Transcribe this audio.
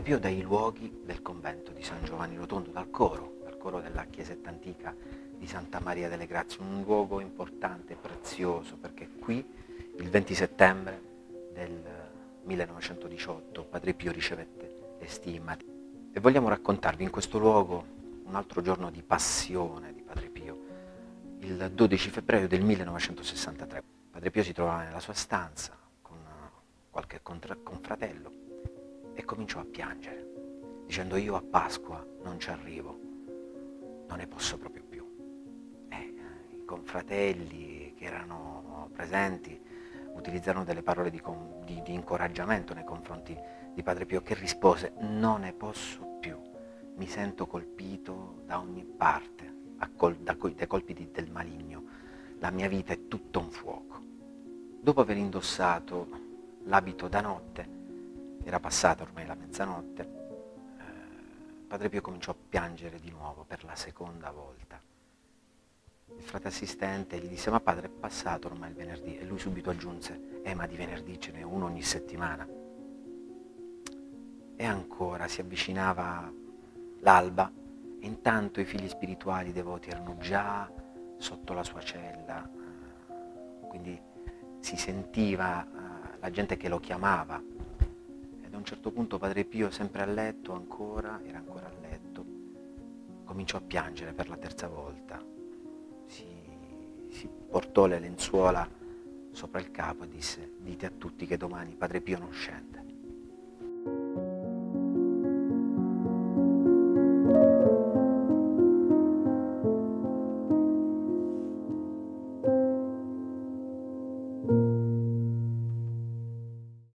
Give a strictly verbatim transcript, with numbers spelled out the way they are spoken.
Pio dai luoghi del convento di San Giovanni Rotondo, dal coro, dal coro della chiesetta antica di Santa Maria delle Grazie, un luogo importante, prezioso, perché qui il venti settembre del millenovecentodiciotto Padre Pio ricevette le stigmate. E vogliamo raccontarvi in questo luogo un altro giorno di passione di Padre Pio, il dodici febbraio del millenovecentosessantatré. Padre Pio si trovava nella sua stanza con qualche contra- confratello e cominciò a piangere, dicendo: io a Pasqua non ci arrivo, non ne posso proprio più. E i confratelli che erano presenti utilizzarono delle parole di, di, di incoraggiamento nei confronti di Padre Pio, che rispose: non ne posso più, mi sento colpito da ogni parte, col, da, dai colpi di, del maligno, la mia vita è tutto un fuoco. Dopo aver indossato l'abito da notte, era passata ormai la mezzanotte, eh, Padre Pio cominciò a piangere di nuovo per la seconda volta. Il frate assistente gli disse: ma padre, è passato ormai il venerdì? E lui subito aggiunse: eh ma di venerdì ce n'è uno ogni settimana. E ancora si avvicinava l'alba e intanto i figli spirituali devoti erano già sotto la sua cella, eh, quindi si sentiva eh, la gente che lo chiamava. A un certo punto Padre Pio, sempre a letto, ancora, era ancora a letto, cominciò a piangere per la terza volta. Si, si portò le lenzuola sopra il capo e disse: dite a tutti che domani Padre Pio non scende.